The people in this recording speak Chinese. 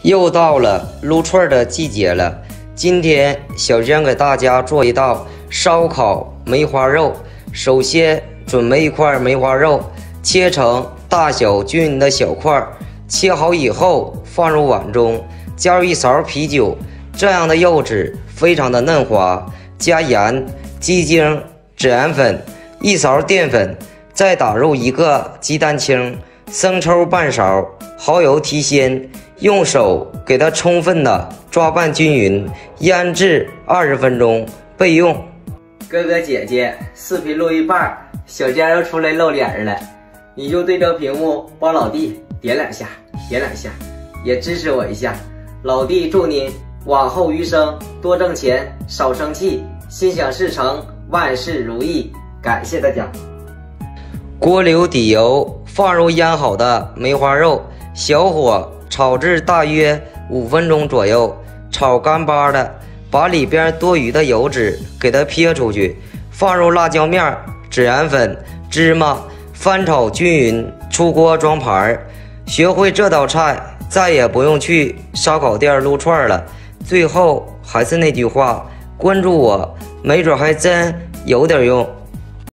又到了撸串的季节了，今天小娟给大家做一道烧烤梅花肉。首先准备一块梅花肉，切成大小均匀的小块，切好以后放入碗中，加入一勺啤酒，这样的肉质非常的嫩滑。加盐、鸡精、孜然粉、一勺淀粉，再打入一个鸡蛋清、生抽半勺，蚝油提鲜。用手给它充分的抓拌均匀，腌制20分钟备用。 哥哥姐姐，视频录一半，小娟又出来露脸了，你就对着屏幕帮老弟点两下，也支持我一下。老弟祝您往后余生多挣钱，少生气，心想事成，万事如意。感谢大家。 锅留底油，放入腌好的梅花肉，小火炒至大约5分钟左右，炒干巴的，把里边多余的油脂给它撇出去，放入辣椒面、孜然粉、芝麻，翻炒均匀，出锅装盘。学会这道菜，再也不用去烧烤店撸串了。最后还是那句话，关注我，没准还真有点用。